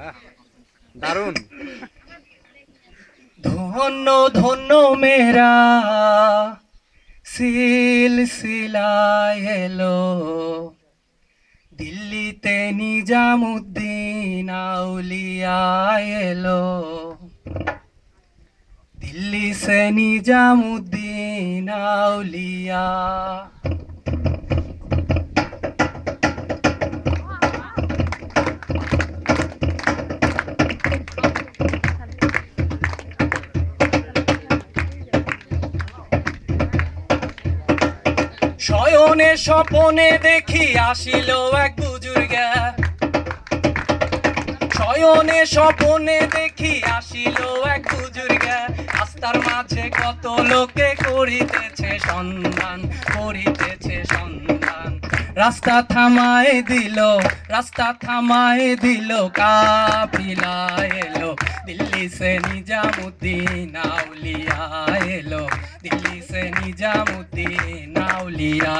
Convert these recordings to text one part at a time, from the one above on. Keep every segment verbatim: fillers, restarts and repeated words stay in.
দারুণ। ধন্য ধন্য মেরা সিলসিলা এলো, দিল্লিতে নিজামুদ্দিন আউলিয়া এলো, दिल्ली से निजामुद्दीन औलिया। শয়নে স্বপনে দেখি আসিল এক বুজুর্গা, শয়নে স্বপনে দেখি আসিল এক বুজুর্গা, রাস্তার মাঝে কত লোকে করিতেছে সন্ধান, করিতেছে সন্ধান। রাস্তা থামায় দিল, রাস্তা থামায় দিল, কাফিলা এলো, দিল্লি সে নিজামুদ্দিন আউলিয়া এলো, দিল্লি সে নিজামুদ্দিন আউলিয়া।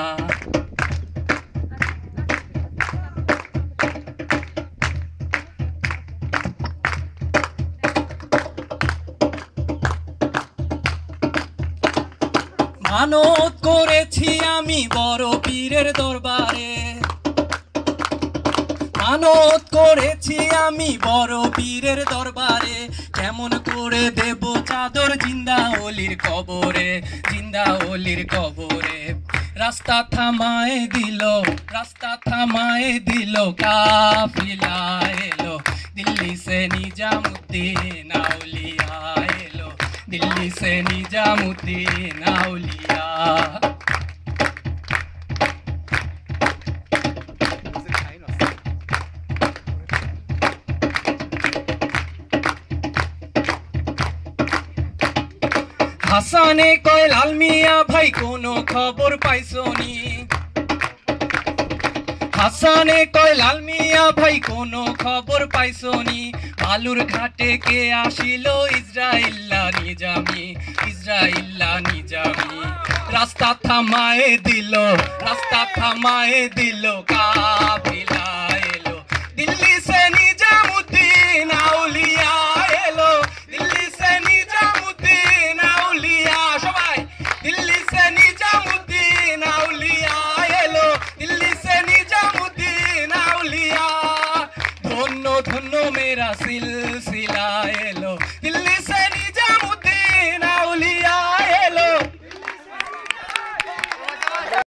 মানত করেছি আমি বড় পীরের দরবারে, মানত করেছি আমি বড় পীরের দরবারে, কেমন করে দেব চাদর জিন্দা ওলির কবরে, জিন্দা ওলির কবরে। রাস্তা থামায় দিল, রাস্তা থামায় দিল, কাফিলা এলো, দিল্লি সে নিজামুদ্দিন আউলিয়া এলো, दिल्ली से निजामुद्दीन औलिया। হাসানে কয় লাল মিয়া ভাই কোনো খবর পাইছনি, হাসানে কয় লাল মিয়া ভাই কোনো খবর পাইছনি, বালুর ঘাটে কে আসিল ইসরাইল্লা নিজামি, ইসরাইল্লা নিজামি। রাস্তা থামায় দিল, রাস্তা থামায় দিল, কাফিলা এলো, দিল্লি সে নিজামুদ্দিন আউলিয়া এলো, দিল্লি সে নিজামুদ্দিন আউলিয়া। সবাই দিল্লি সে নিজামুদ্দিন আউলিয়া এলো, দিল্লি সে নিজামুদ্দিন আউলিয়া। ধন্য ধন্য মেরা সিল